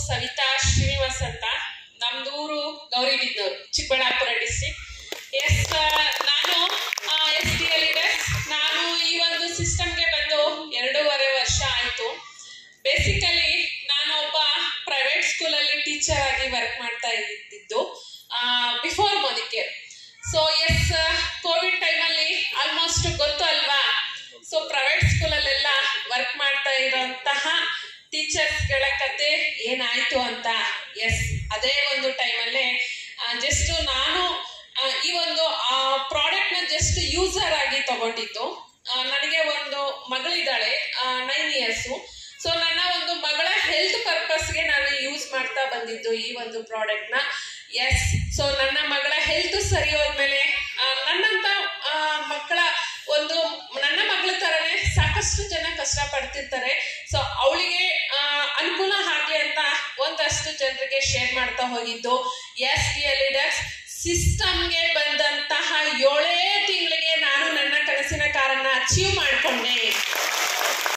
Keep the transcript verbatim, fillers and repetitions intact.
ಸವಿತಾ ಶ್ರೀನಿವಾಸ್ ಅಂತ. ನಮ್ದೂರು Gauribidanur, Chikkaballapur district. Yes, ನಾನು ಎಸ್ ಡಿ ಎಲ್ ಲೀಡರ್ಸ್ ನಾನು ಈ ಒಂದು ಸಿಸ್ಟಮ್ಗೆ ಬಂದು ಎರಡೂವರೆ ವರ್ಷ ಆಯಿತು. ಬೇಸಿಕಲಿ ನಾನು ಒಬ್ಬ ಪ್ರೈವೇಟ್ ಸ್ಕೂಲಲ್ಲಿ ಟೀಚರ್ ಆಗಿ ವರ್ಕ್ ಮಾಡ್ತಾ ಇದ್ದಿದ್ದು before Modicare. So yes, covid ಟೈಮಲ್ಲಿ ಆಲ್ಮೋಸ್ಟ್ ಗೊತ್ತು ಅಲ್ವಾ, ಸೊ ಪ್ರೈವೇಟ್ ಸ್ಕೂಲಲ್ಲೆಲ್ಲ ವರ್ಕ್ ಮಾಡ್ತಾ ಇರೋಂತಹ ಟೀಚರ್ಸ್ಗಳ ಕತೆ ಏನಾಯ್ತು ಅಂತ. ಎಸ್, ಅದೇ ಒಂದು ಟೈಮಲ್ಲೇ ಜಸ್ಟ್ ನಾನು ಈ ಒಂದು ಪ್ರಾಡಕ್ಟ್ ನ ಜಸ್ಟ್ ಯೂಸರ್ ಆಗಿ ತಗೊಂಡಿದ್ದು. ನನಗೆ ಒಂದು ಮಗಳಿದ್ದಾಳೆ, ನೈನ್ ಇಯರ್ಸು. ಸೊ ನನ್ನ ಒಂದು ಮಗಳ ಹೆಲ್ತ್ ಪರ್ಪಸ್ಗೆ ನಾನು ಯೂಸ್ ಮಾಡ್ತಾ ಬಂದಿದ್ದು ಈ ಒಂದು ಪ್ರಾಡಕ್ಟ್ ನ. ಎಸ್, ಸೊ ನನ್ನ ಮಗಳ ಹೆಲ್ತ್ ಸರಿ ಹೋದ್ಮೇಲೆ ನನ್ನಂತ ಮಕ್ಕಳ ಒಂದು ನನ್ನ ಮಗಳ ತರನೇ ಸಾಕಷ್ಟು ಜನ ಕಷ್ಟ ಪಡ್ತಿರ್ತಾರೆ. ಸೊ ಅವಳಿಗೆ ಅನುಕೂಲ ಆಗ್ಲಿ ಅಂತ ಒಂದಷ್ಟು ಜನರಿಗೆ ಶೇರ್ ಮಾಡ್ತಾ ಹೋಗಿದ್ದು. ಎಸ್ ಡಿ ಎಲ್ ಲೀಡರ್ಸ್ ಸಿಸ್ಟಮ್ಗೆ ಬಂದಂತಹ ಏಳೇ ತಿಂಗಳಿಗೆ ನಾನು ನನ್ನ ಕನಸಿನ ಕಾರನ್ನ ಅಚೀವ್ ಮಾಡ್ತೀನಿ.